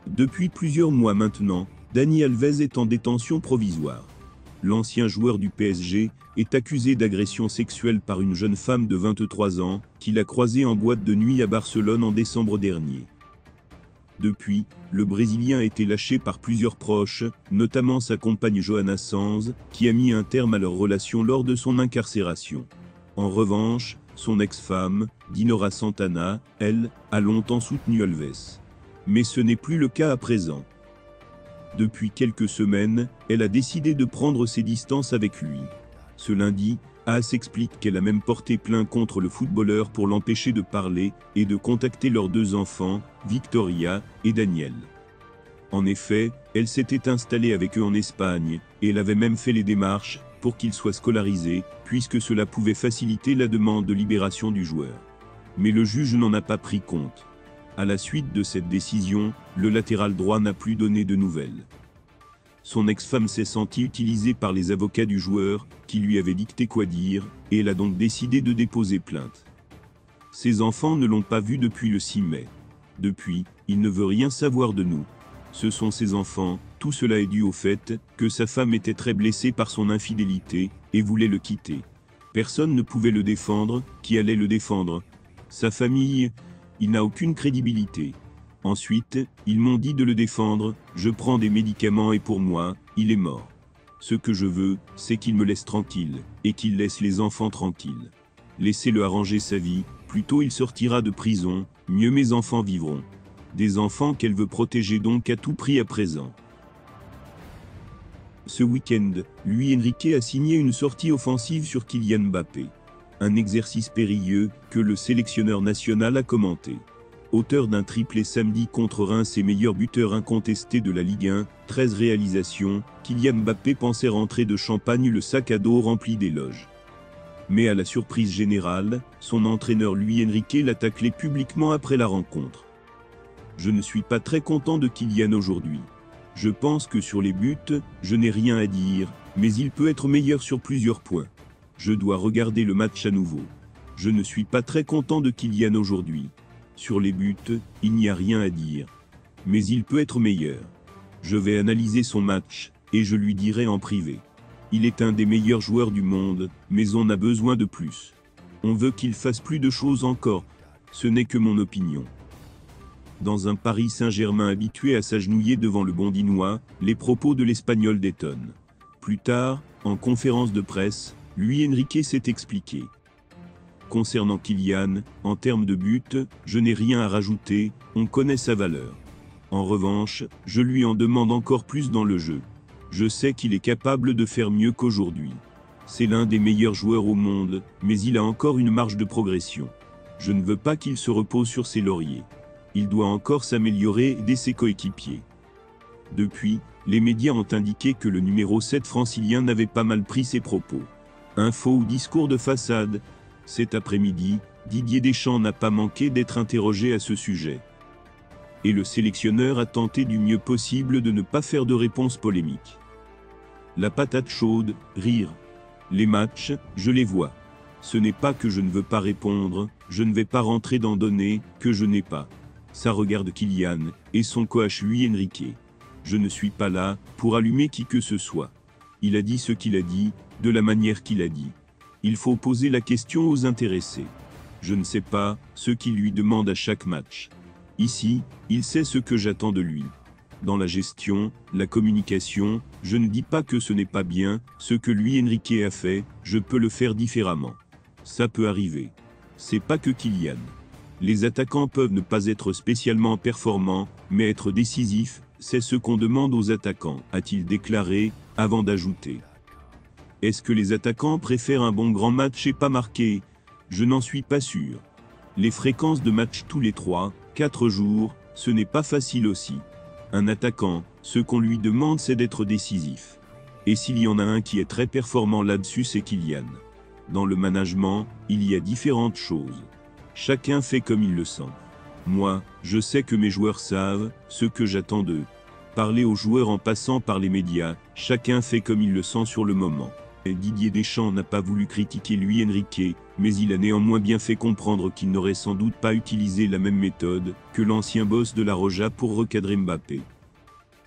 Depuis plusieurs mois maintenant, Dani Alves est en détention provisoire. L'ancien joueur du PSG est accusé d'agression sexuelle par une jeune femme de 23 ans qu'il a croisée en boîte de nuit à Barcelone en décembre dernier. Depuis, le Brésilien a été lâché par plusieurs proches, notamment sa compagne Johanna Sanz, qui a mis un terme à leur relation lors de son incarcération. En revanche, son ex-femme, Dinora Santana, elle, a longtemps soutenu Alves. Mais ce n'est plus le cas à présent. Depuis quelques semaines, elle a décidé de prendre ses distances avec lui. Ce lundi, AS explique qu'elle a même porté plainte contre le footballeur pour l'empêcher de parler et de contacter leurs deux enfants, Victoria et Daniel. En effet, elle s'était installée avec eux en Espagne, et elle avait même fait les démarches pour qu'ils soient scolarisés, puisque cela pouvait faciliter la demande de libération du joueur. Mais le juge n'en a pas pris compte. À la suite de cette décision, le latéral droit n'a plus donné de nouvelles. Son ex-femme s'est sentie utilisée par les avocats du joueur, qui lui avaient dicté quoi dire, et elle a donc décidé de déposer plainte. Ses enfants ne l'ont pas vu depuis le 6 mai. Depuis, il ne veut rien savoir de nous. Ce sont ses enfants, tout cela est dû au fait que sa femme était très blessée par son infidélité, et voulait le quitter. Personne ne pouvait le défendre, qui allait le défendre? Sa famille, il n'a aucune crédibilité. Ensuite, ils m'ont dit de le défendre, je prends des médicaments et pour moi, il est mort. Ce que je veux, c'est qu'il me laisse tranquille, et qu'il laisse les enfants tranquilles. Laissez-le arranger sa vie, plus tôt il sortira de prison, mieux mes enfants vivront. Des enfants qu'elle veut protéger donc à tout prix à présent. Ce week-end, Luis Enrique a signé une sortie offensive sur Kylian Mbappé. Un exercice périlleux que le sélectionneur national a commenté. Auteur d'un triplé samedi contre Reims et meilleur buteur incontesté de la Ligue 1, 13 réalisations, Kylian Mbappé pensait rentrer de Champagne le sac à dos rempli d'éloges. Mais à la surprise générale, son entraîneur Luis Enrique l'a taclé publiquement après la rencontre. Je ne suis pas très content de Kylian aujourd'hui. Je pense que sur les buts, je n'ai rien à dire, mais il peut être meilleur sur plusieurs points. Je dois regarder le match à nouveau. Je ne suis pas très content de Kylian aujourd'hui. Sur les buts, il n'y a rien à dire. Mais il peut être meilleur. Je vais analyser son match, et je lui dirai en privé. Il est un des meilleurs joueurs du monde, mais on a besoin de plus. On veut qu'il fasse plus de choses encore. Ce n'est que mon opinion. Dans un Paris Saint-Germain habitué à s'agenouiller devant le Bondinois, les propos de l'Espagnol détonnent. Plus tard, en conférence de presse, Luis Enrique s'est expliqué. Concernant Kylian, en termes de but, je n'ai rien à rajouter, on connaît sa valeur. En revanche, je lui en demande encore plus dans le jeu. Je sais qu'il est capable de faire mieux qu'aujourd'hui. C'est l'un des meilleurs joueurs au monde, mais il a encore une marge de progression. Je ne veux pas qu'il se repose sur ses lauriers. Il doit encore s'améliorer et aider ses coéquipiers. Depuis, les médias ont indiqué que le numéro 7 francilien n'avait pas mal pris ses propos. Info ou discours de façade? Cet après-midi, Didier Deschamps n'a pas manqué d'être interrogé à ce sujet. Et le sélectionneur a tenté du mieux possible de ne pas faire de réponse polémique. La patate chaude, rire. Les matchs, je les vois. Ce n'est pas que je ne veux pas répondre, je ne vais pas rentrer dans données que je n'ai pas. Ça regarde Kylian et son coach Luis Enrique. Je ne suis pas là pour allumer qui que ce soit. Il a dit ce qu'il a dit, de la manière qu'il a dit. Il faut poser la question aux intéressés. Je ne sais pas ce qu'il lui demande à chaque match. Ici, il sait ce que j'attends de lui. Dans la gestion, la communication, je ne dis pas que ce n'est pas bien, ce que Luis Enrique a fait, je peux le faire différemment. Ça peut arriver. C'est pas que Kylian. Les attaquants peuvent ne pas être spécialement performants, mais être décisifs, c'est ce qu'on demande aux attaquants, a-t-il déclaré, avant d'ajouter. Est-ce que les attaquants préfèrent un bon grand match et pas marqué? Je n'en suis pas sûr. Les fréquences de match tous les 3-4 jours, ce n'est pas facile aussi. Un attaquant, ce qu'on lui demande c'est d'être décisif. Et s'il y en a un qui est très performant là-dessus, c'est Kylian. Dans le management, il y a différentes choses. Chacun fait comme il le sent. Moi, je sais que mes joueurs savent ce que j'attends d'eux. Parler aux joueurs en passant par les médias, chacun fait comme il le sent sur le moment. Et Didier Deschamps n'a pas voulu critiquer Luis Enrique, mais il a néanmoins bien fait comprendre qu'il n'aurait sans doute pas utilisé la même méthode que l'ancien boss de la Roja pour recadrer Mbappé.